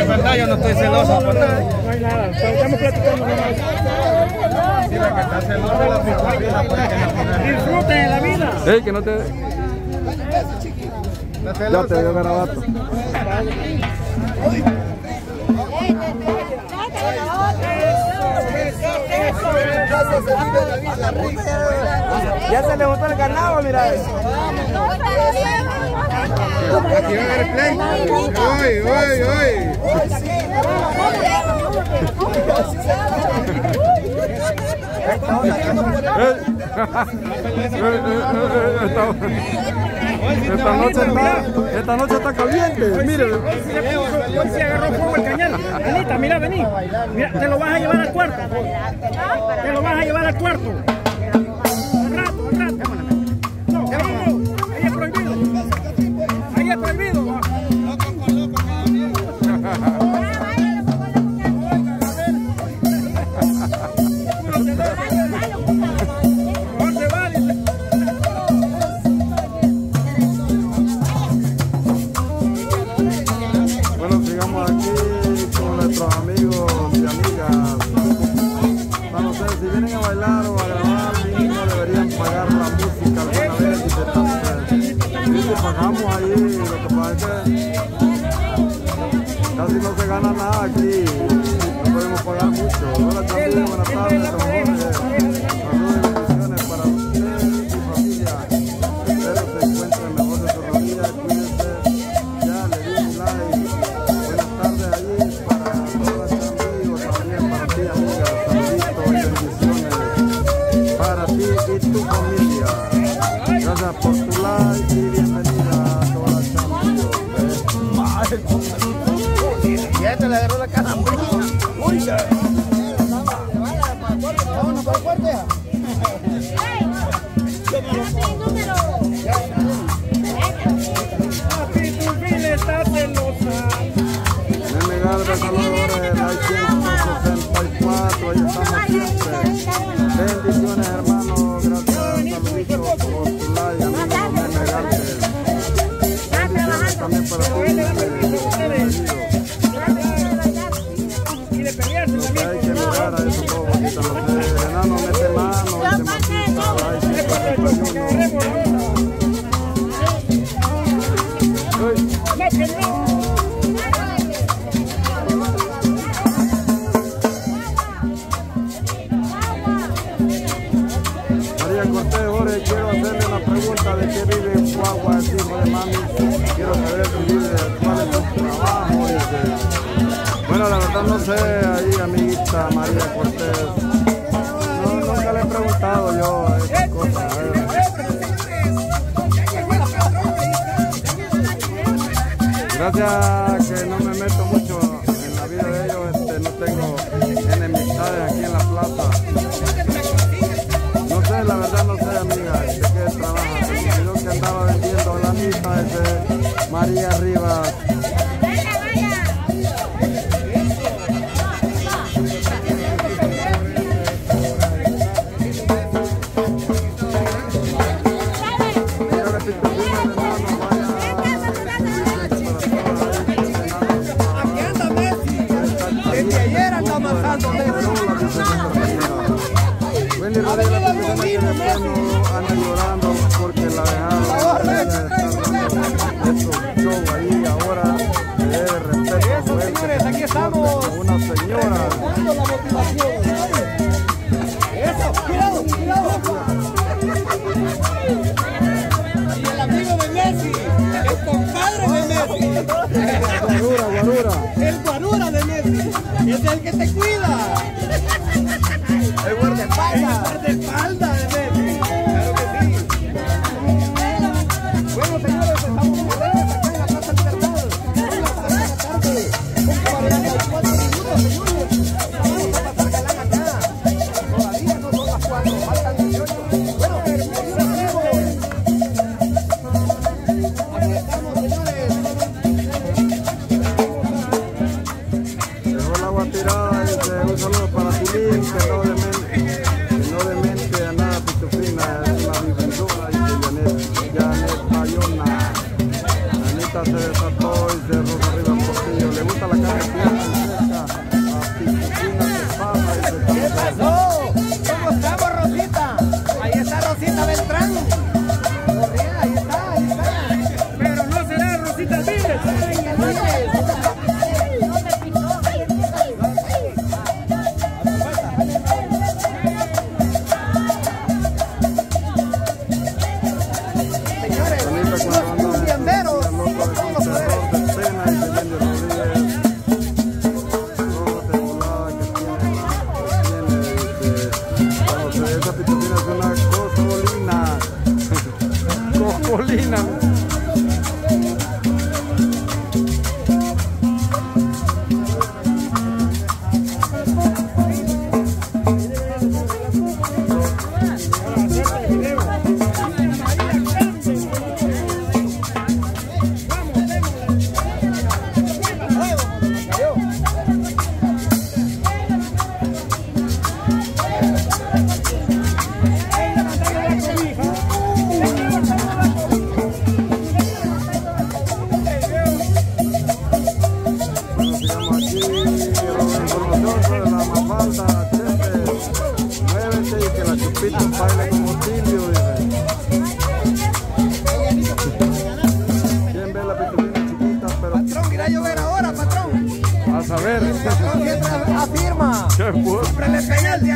es verdad, yo no estoy celoso por nada. No hay nada, estamos platicando nomás. Sí, la que está celosa la picardina porque Disfruten de la vida. ¡Ey, que no te... Ya te dio garabato. Ya se le botó el ganado, mira eso. Aquí va a haber el play. ¡Uy! Esta noche está caliente, mire. Hoy se agarró fuego el cañal. Anita, mira, vení. Mira, te lo vas a llevar al cuarto. Te lo vas a llevar al cuarto. Al rato. No, ahí es prohibido. Ahí es prohibido. Bueno, sigamos aquí con nuestros amigos y amigas. No sé, si vienen a bailar o a grabar, no deberían pagar la música alguna vez. Y si pagamos ahí, lo que pasa es que casi no se gana nada aquí. No podemos pagar mucho. Hola también, buenas tardes, don Jorge. Saludos y bendiciones para usted y su familia. Espero se encuentren mejor de su rodilla. Cuídense. Ya le di un like. Buenas tardes allí para todos los amigos, también para ti, amiga. Saluditos y bendiciones para ti y tu familia. Gracias por tu like y bienvenida a toda la champions. Ya te le agarró la calambrina. Uy, ya. Vámonos para el fuerte. Papi, tu vida está celosa. Nene Galvez, Salvador, like 164, ahí estamos siempre. Bendiciones, hermano, gracias, saluditos por tu like, amigo Nene Galvez. Bendiciones también para ti, Y de pelearse también. hay que mirar a esos dos bonitos, el enano mete mano y se matita, like 141. No, que no. María Cortés, Jorge, quiero hacerle una pregunta de qué vive en Guagua, el hijo de mami. Quiero saber si vive, cuál es su trabajo. Bueno, la verdad no sé, ahí amiguita María Cortés. No, nunca le he preguntado yo esas cosas. Gracias que no me meto mucho en la vida de ellos, no tengo enemistades aquí en la plaza. No sé, la verdad no sé, amiga, de qué trabaja. Yo que andaba vendiendo la lista de María Rivas. Anda llorando porque la dejaron ahí ahora respeto, señores, aquí estamos. Una señora. Eso, cuidado. Y el amigo de Messi, el compadre de Messi. Guarura. El guarura de Messi. Es el que te cuida. El guardaespaldas. El guardaespaldas de Messi. Claro que sí. gusta la carne fresca, las pitucinas se pasa y se ¿Qué pasó? ¿Cómo estamos, Rosita? Ahí está Rosita Beltrán. Ahí está, ahí está. Pero no será Rosita Viles. Cocolina. Muévete y que la Chupita baile como Silvio, dice. ¿Quién ve la pitulina chiquita? Pero... Patrón, irá a llover ahora, patrón. A saber. Patrón siempre afirma. ¿Qué fue? Siempre le pega el día.